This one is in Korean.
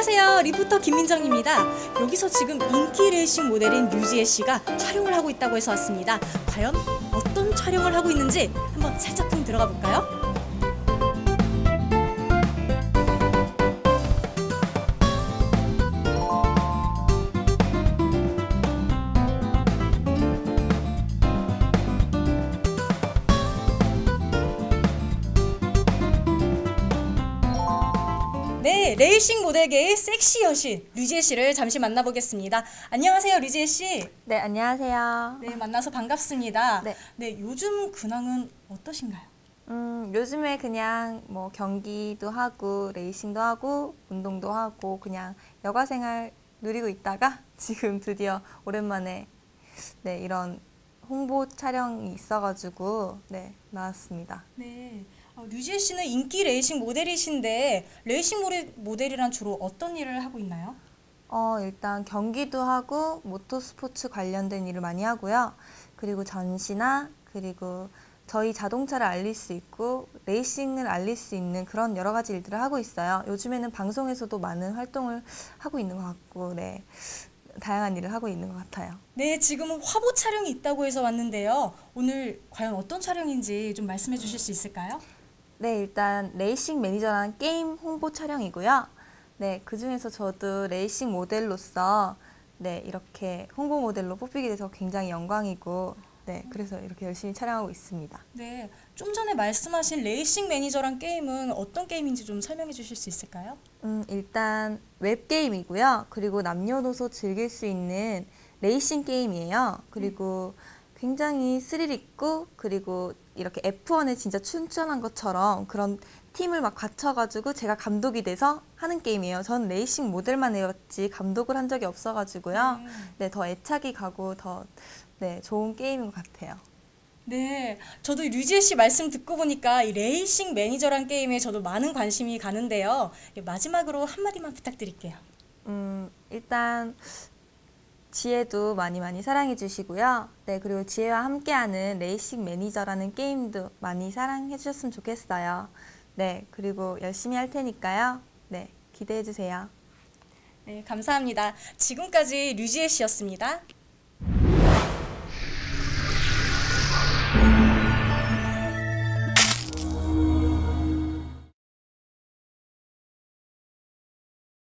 안녕하세요. 리포터 김민정입니다. 여기서 지금 인기 레이싱 모델인 류지혜 씨가 촬영을 하고 있다고 해서 왔습니다. 과연 어떤 촬영을 하고 있는지 한번 살짝쿵 들어가 볼까요? 네, 레이싱 모델계의 섹시 여신 류지혜 씨를 잠시 만나보겠습니다. 안녕하세요, 류지혜 씨. 네, 안녕하세요. 네, 만나서 반갑습니다. 네. 네, 요즘 근황은 어떠신가요? 요즘에 그냥 뭐 경기도 하고 레이싱도 하고 운동도 하고 그냥 여가 생활 누리고 있다가 지금 드디어 오랜만에 네, 이런 홍보 촬영이 있어가지고 네, 나왔습니다. 네, 류지혜 씨는 인기 레이싱 모델이신데 레이싱 모델이란 주로 어떤 일을 하고 있나요? 일단 경기도 하고 모터스포츠 관련된 일을 많이 하고요. 그리고 전시나 그리고 저희 자동차를 알릴 수 있고 레이싱을 알릴 수 있는 그런 여러 가지 일들을 하고 있어요. 요즘에는 방송에서도 많은 활동을 하고 있는 것 같고 네, 다양한 일을 하고 있는 것 같아요. 네, 지금은 화보 촬영이 있다고 해서 왔는데요. 오늘 과연 어떤 촬영인지 좀 말씀해 주실 수 있을까요? 네, 일단 레이싱 매니저라는 게임 홍보 촬영이고요. 네, 그중에서 저도 레이싱 모델로서 네, 이렇게 홍보 모델로 뽑히게 돼서 굉장히 영광이고 네, 그래서 이렇게 열심히 촬영하고 있습니다. 네, 좀 전에 말씀하신 레이싱 매니저란 게임은 어떤 게임인지 좀 설명해 주실 수 있을까요? 일단 웹게임이고요. 그리고 남녀노소 즐길 수 있는 레이싱 게임이에요. 그리고 굉장히 스릴 있고 그리고 이렇게 F1에 진짜 출전한 것처럼 그런 팀을 막 갖춰가지고 제가 감독이 돼서 하는 게임이에요. 전 레이싱 모델만 해봤지 감독을 한 적이 없어가지고요. 네, 더 애착이 가고 더 네, 좋은 게임인 것 같아요. 네, 저도 류지혜 씨 말씀 듣고 보니까 이 레이싱 매니저란 게임에 저도 많은 관심이 가는데요. 마지막으로 한마디만 부탁드릴게요. 일단 지혜도 많이 사랑해 주시고요. 네, 그리고 지혜와 함께하는 레이싱 매니저라는 게임도 많이 사랑해 주셨으면 좋겠어요. 네, 그리고 열심히 할 테니까요. 네, 기대해 주세요. 네, 감사합니다. 지금까지 류지혜 씨였습니다.